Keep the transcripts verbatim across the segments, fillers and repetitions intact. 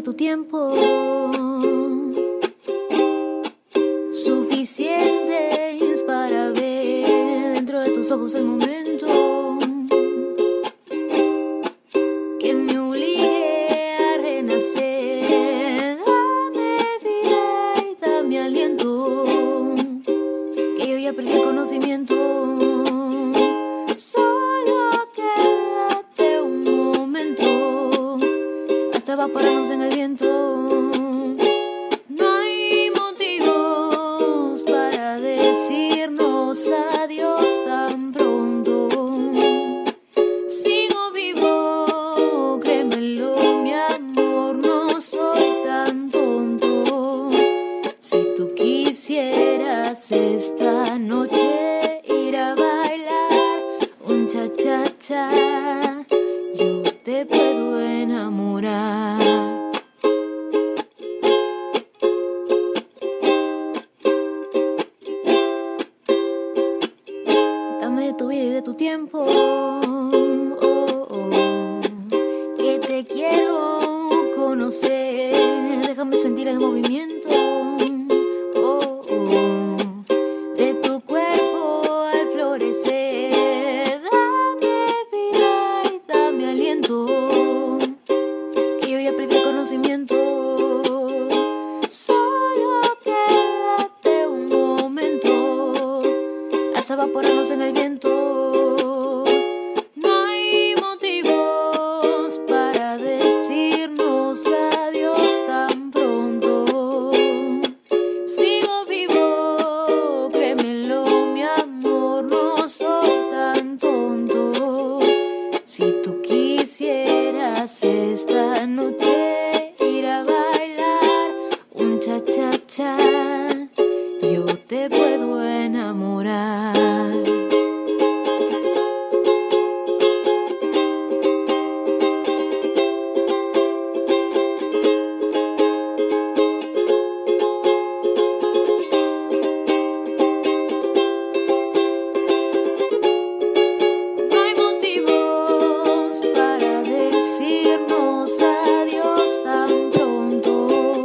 de tu tiempo, suficientes para ver dentro de tus ojos el momento que me obligue a renacer. Dame vida y dame aliento, que yo ya perdí el conocimiento. Solo quédate un momento hasta evaporarnos en el viento. No hay motivos para decirnos adiós tan pronto. Sigo vivo, créemelo, mi amor, no soy tan tonto. Si tú quisieras esta noche ir a bailar un cha-cha-cha, yo te puedo enamorar. Dame de tu vida y de tu tiempo, oh, oh, que te quiero conocer. Déjame sentir el movimiento, oh, oh, de tu cuerpo al florecer. Dame vida y dame aliento, que yo ya perdí el conocimiento. Solo quédate un momento hasta evaporarnos en el viento. No hay motivos para decirnos adiós tan pronto. Sigo vivo, créemelo, mi amor, no soy tan tonto. Si tú quisieras esta noche ir a bailar un cha-cha-cha, yo te puedo enamorar. No hay motivos para decirnos adiós tan pronto.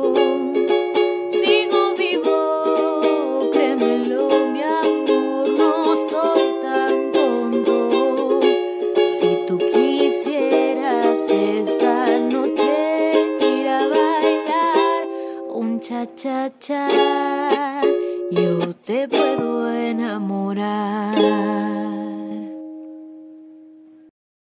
Sigo vivo, créemelo, mi amor, no soy tan tonto. Si tú quisieras esta noche ir a bailar un cha-cha-cha, yo te puedo enamorar.